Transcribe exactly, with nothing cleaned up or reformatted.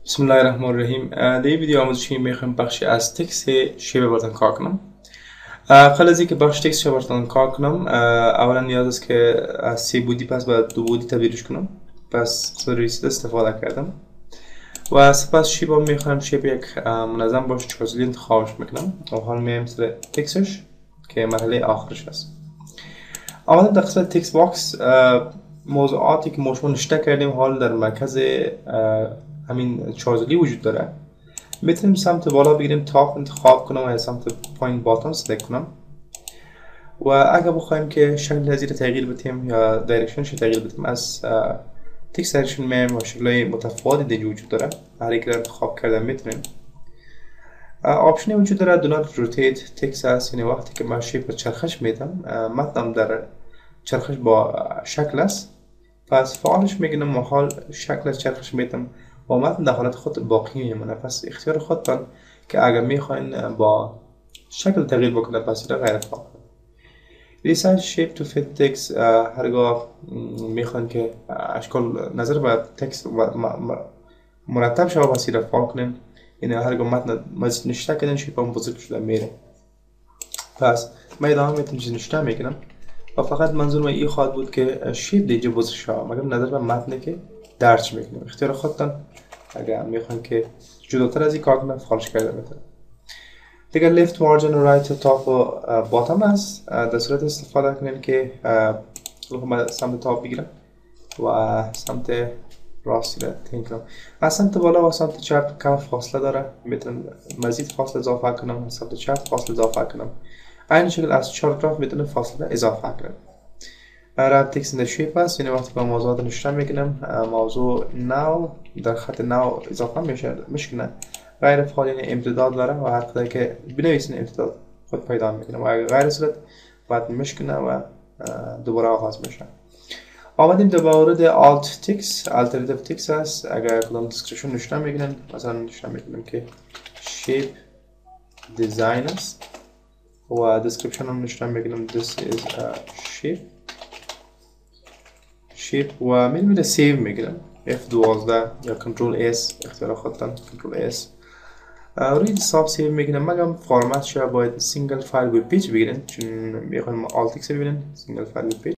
بسم الله الرحمن الرحیم. در این ویدیو آموزشی میخوایم بخشی از تکست شیب براتون کار کنم. قبل از اینکه بخش تکست شیب براتون کار کنم، اولا نیاز است که از سه بودی پس به دو بودی تبدیلش کنم. پس از ریست استفاده کردم و سپس شیب هم میخوایم شیب یک منظم باشه، چکازلی انتخابش میکنم و حال میایم سر تکستش که مرحله آخرش است. اولا در قسمت تکست باکس موضوعاتی که ما شما نشته کردیم حال در مرکز همین چارزلی وجود داره. میتونیم سمت بالا بگیریم تاپ انتخاب کنم و یا سمت پایین باتن سلکت کنم و اگر بخوایم که شکل از زیر تغییر بدیم یا دایرکشنش تغییر بدیم، از تکست دایرکشن میم و شکل‌های متفاوتی دیگه وجود داره. هر یک رو انتخاب کردن میتونیم. آپشنی وجود داره دو نات روتیت تکست است، یعنی وقتی که من شیپ چرخش میدم متنم در چرخش با شکل است، پس فعالش میگنم و حال شکل از چرخش میدم و متن در حالت خود باقی میمونه. پس اختیار خودتان که اگر میخواین با شکل تغییر بکنه پس این غیر فعال. ریسایز شیپ تو فیت تکست، هرگاه میخواین که اشکال نظر به تکست مرتب شود پس این فعال کنین، یعنی هرگاه متن مزید نشته کردن شیپ هم بزرگ شده میره. پس من ادامه میتونم چیز نشته میکنم و فقط منظور من این خواهد بود که شیپ دیگه بزرگ شود مگر نظر به متنی که درج میکنیم. اختیار خودتان اگر میخواین که جلوتر از این کار کنم فعالش کرده میتونم. دیگه لیفت مارجن و رایت تاپ و باتم است. در صورت استفاده کنین که من سمت تاپ بگیرم و سمت راستی را تعیین کنم. از سمت بالا و سمت چپ کم فاصله داره، میتونم مزید فاصله اضافه کنم، از سمت چپ فاصله اضافه کنم. این شکل از چهار طرف میتونم فاصله اضافه کنم. رد تکست در شیپ است، یعنی وقتی که موضوعات نشته میکنم موضوع نو در خط نو اضافه میشه مشکنه غیر فعال، یعنی امتداد داره و هر قدر که بنویسین امتداد خود پیدا میکنه و اگر غیر صورت بعد مشکنه و دوباره آغاز میشه. آمدیم در مورد آلت تکست، الترناتیو تکست است. اگر کدام دیسکریپشن نشته میکنن، مثلا نشته میکنم که شیپ دیزاین است و دیسکریپشن هم نشته میکنم this is a shape shape و میرم سیو میگیرم اف دوازده یا کنترل اس، اختیار خودتان کنترل اس روی حساب سیو میگیرم. مگم فرمت شما باید سینگل فایل ویب پیج بگیرین چون میخوایم آل تکست ببینین سینگل فایل ویب پیج.